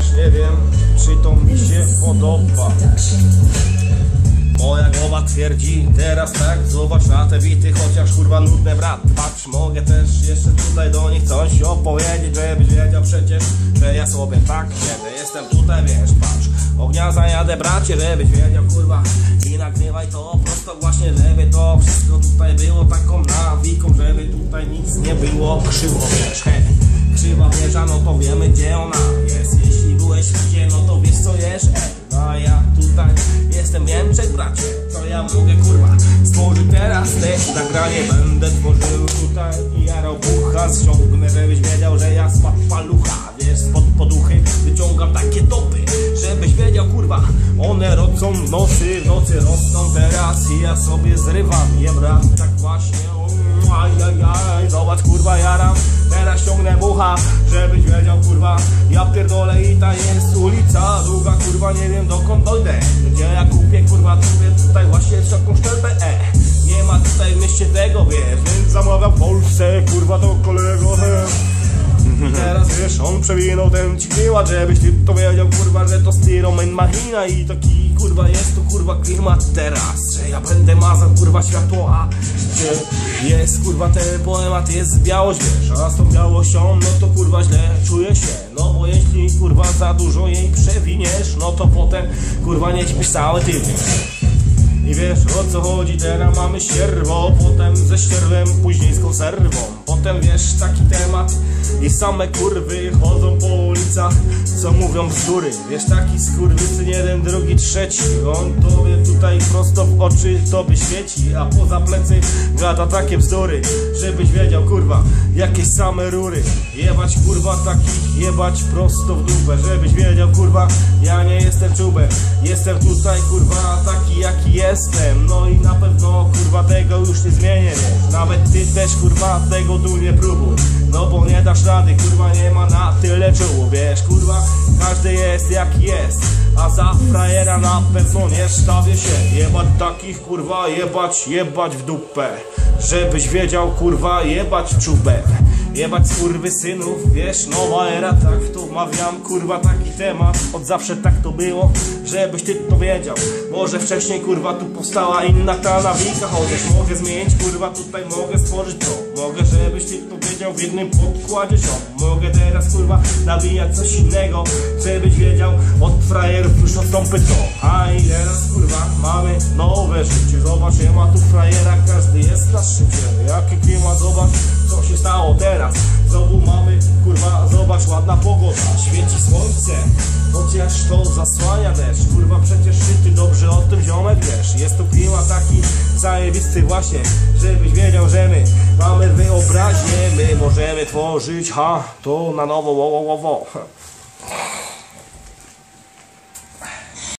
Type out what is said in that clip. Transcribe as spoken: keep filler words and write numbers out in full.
wiesz, nie wiem, czy to mi się podoba. Moja głowa twierdzi teraz tak, zobacz na te bity, chociaż kurwa nudne brat. Patrz, mogę też jeszcze tutaj do nich coś opowiedzieć, żebyś wiedział przecież, że ja sobie tak siedzę. Jestem tutaj, wiesz, patrz, ognia zajadę bracie, żebyś wiedział kurwa. I nagrywaj to prosto właśnie, żeby to wszystko tutaj było taką nawiką, żeby tutaj nic nie było krzywo, wiesz, hej. Krzywa wieża, no to wiemy gdzie ona jest. Jeśli byłeś gdzie, no to wiesz co jesz, ej. No a ja tutaj jestem Niemczech, bracie. Co ja mogę kurwa stworzyć teraz? Te nagranie będę tworzył tutaj i ja robucha ściągnę, żebyś wiedział, że ja spad palucha. Wiesz, spod poduchy wyciągam takie topy, żebyś wiedział kurwa. One rocą w nocy, w nocy rosną teraz i ja sobie zrywam je brat, tak właśnie. Ajajaj, zobacz kurwa jaram, teraz ściągnę bucha, żebyś wiedział kurwa. Ja pierdolę i ta jest ulica długa kurwa, nie wiem dokąd dojdę, gdzie ja kupię kurwa sobie tutaj właśnie taką szczelbę, e. Nie ma tutaj w mieście tego, wiesz, więc zamawiam w Polsce kurwa do kolego, he. Teraz wiesz, on przewinął ten ci klimat, żebyś ty to wiedział kurwa, że to styro main machina i taki kurwa jest to kurwa klimat teraz, że ja będę mazał kurwa światło, a gdzie jest kurwa ten poemat, jest białość, wiesz, a z tą białością no to kurwa źle czuję się, no bo jeśli kurwa za dużo jej przewiniesz, no to potem kurwa nie ćpisz cały tydzień. I wiesz o co chodzi, teraz mamy ścierwo, potem ze ścierwem, później z konserwą. Potem wiesz taki temat i same kurwy chodzą po ulicach, co mówią bzdury. Wiesz taki skurwysyn jeden, drugi, trzeci, on tobie tutaj prosto w oczy tobie świeci, a poza plecy gada takie bzdury, żebyś wiedział kurwa, jakieś same rury. Jebać kurwa takich, jebać prosto w dupę, żebyś wiedział kurwa, ja nie jestem czubem, jestem tutaj kurwa taki jaki jest. Jestem, no i na pewno kurwa tego już nie zmienię, wiesz. Nawet ty też kurwa tego tu nie próbuj, no bo nie dasz rady, kurwa nie ma na tyle czułu, wiesz kurwa, każdy jest jaki jest, a za frajera na pewno nie stawię się. Jebać takich kurwa, jebać, jebać w dupę, żebyś wiedział kurwa, jebać czubę. Jebać skurwysynów, wiesz, nowa era, tak to mawiam, kurwa taki temat. Od zawsze tak to było, żebyś ty to wiedział. Może wcześniej kurwa tu powstała inna ta nawika, chociaż mogę zmienić kurwa, tutaj mogę stworzyć to. Mogę, żebyś ty to wiedział w jednym podkładzie ziom. Mogę teraz kurwa nawijać coś innego, żebyś wiedział, od frajerów już odstąpy to. A i teraz kurwa mamy nowe życie, zobacz, nie ma tu frajera, każdy jest na szczycie. Jaki klimat, zobacz co się stało teraz. Znowu mamy, kurwa, zobacz, ładna pogoda, świeci słońce, chociaż to zasłania deszcz. Kurwa, przecież ty dobrze o tym ziomek wiesz. Jest tu klimat taki zajebisty właśnie, żebyś wiedział, że my mamy wyobraźnię, my możemy tworzyć, ha, to na nowo, wo, wo, wo.